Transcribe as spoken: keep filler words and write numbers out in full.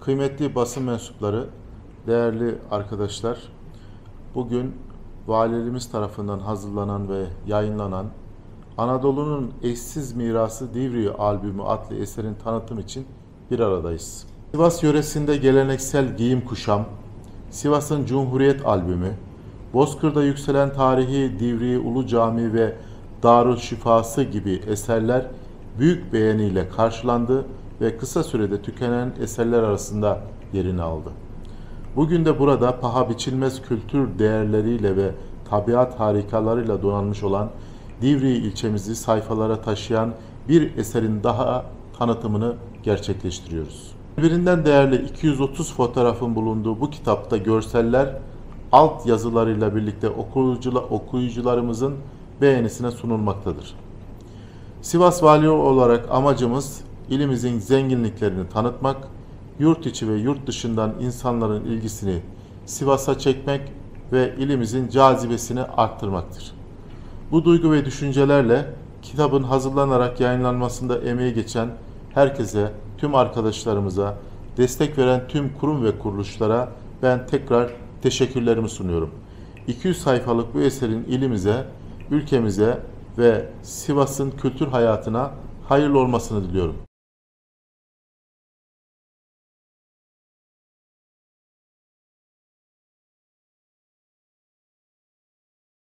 Kıymetli basın mensupları, değerli arkadaşlar, bugün valiliğimiz tarafından hazırlanan ve yayınlanan Anadolu'nun Eşsiz Mirası Divriği albümü adlı eserin tanıtım için bir aradayız. Sivas yöresinde geleneksel giyim kuşam, Sivas'ın Cumhuriyet albümü, Bozkır'da yükselen tarihi Divriği Ulu Cami ve Darüşşifası gibi eserler büyük beğeniyle karşılandı ve kısa sürede tükenen eserler arasında yerini aldı. Bugün de burada paha biçilmez kültür değerleriyle ve tabiat harikalarıyla donanmış olan Divriği ilçemizi sayfalara taşıyan bir eserin daha tanıtımını gerçekleştiriyoruz. Birbirinden değerli iki yüz otuz fotoğrafın bulunduğu bu kitapta görseller alt yazılarıyla birlikte okuyucularımızın beğenisine sunulmaktadır. Sivas Valiliği olarak amacımız ilimizin zenginliklerini tanıtmak, yurt içi ve yurt dışından insanların ilgisini Sivas'a çekmek ve ilimizin cazibesini arttırmaktır. Bu duygu ve düşüncelerle kitabın hazırlanarak yayınlanmasında emeği geçen herkese, tüm arkadaşlarımıza, destek veren tüm kurum ve kuruluşlara ben tekrar teşekkürlerimi sunuyorum. iki yüz sayfalık bu eserin ilimize, ülkemize ve Sivas'ın kültür hayatına hayırlı olmasını diliyorum.